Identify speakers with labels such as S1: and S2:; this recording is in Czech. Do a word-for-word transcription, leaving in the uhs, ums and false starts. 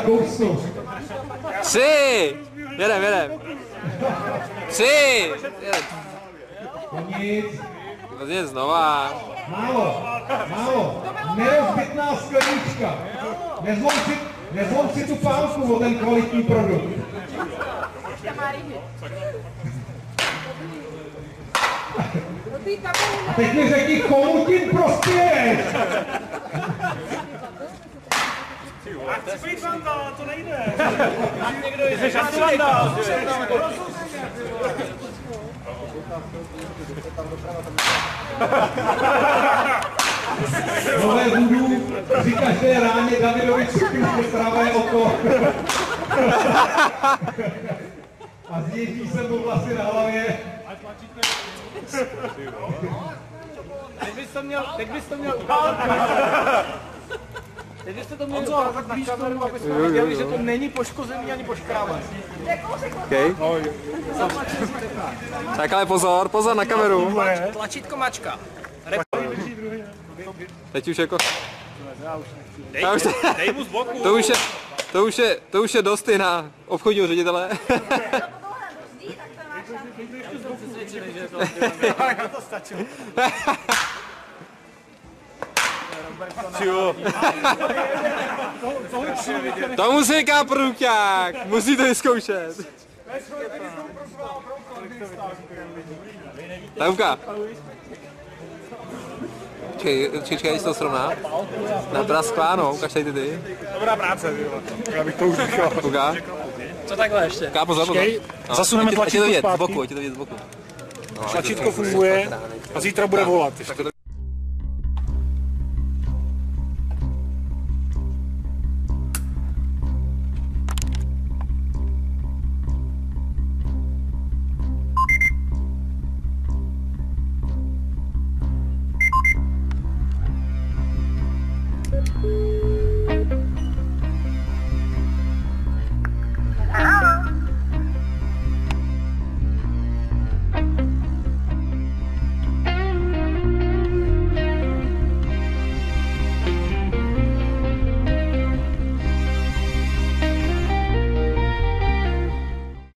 S1: kousnu.
S2: Tři! Jedem, jedem. Tři! Jedem.
S1: Nic.
S2: Vlastně znova.
S1: Málo, málo. Nerozbitná sklenička. Nezlom si, nezlom si tu pálku o ten kvalitní produkt. A teď mi řekni, komu tím prospěješ?
S3: Chci být vandál, to nejde. Někdo je šanci vandál.
S1: Nové budu při každé ráně Davidovi cukru pravé oko. A zježí se mu vlasy na hlavě.
S3: Teď bys to měl, teď bys to měl Teď byste to měli ukázat na kameru, aby jsme viděli, že to není poškozený ani poškrávaný.
S2: Okay. Tak ale pozor, pozor na kameru.
S3: Tlačítko mačka.
S2: Teď už jako...
S3: Dej,
S2: už,
S3: dej mu z boku.
S2: To už je, to už je, to už je dost i na obchodního ředitele.
S3: To stačilo.
S2: To musí říká produkťák, musí to vyzkoušet. Tavka. Čekej, čekej, to srovná. Na prasklá, no, ukaž tady ty.
S3: Dobrá práce, já bych to už nechal.
S2: Kuka.
S3: Co takhle ještě?
S2: Ká, pozor, pozor. No,
S3: zasuneme
S2: tlačítko zpátky.
S3: tlačítko
S2: Ať je to vidět z boku, ať je to vidět z boku.
S3: Tlačítko funguje a zítra bude volat.